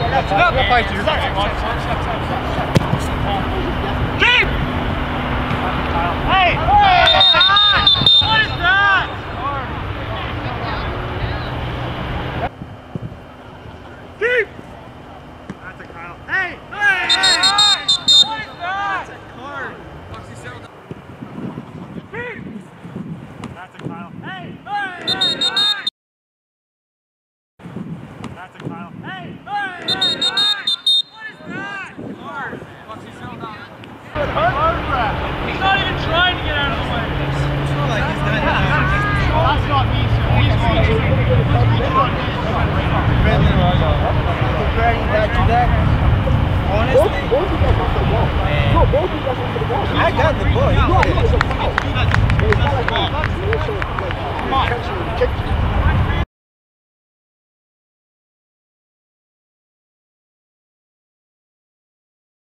Keep! Hey! What is that? Keep! That's a Kyle. Hey! Hey! What is that? That's a card. Keep! That's a Kyle. Hey! Hey! That's a Kyle. Hey! Hey! What is that? Card. He's not even trying to get out of the way. It's not like he's not. That's not me, sir. He's going.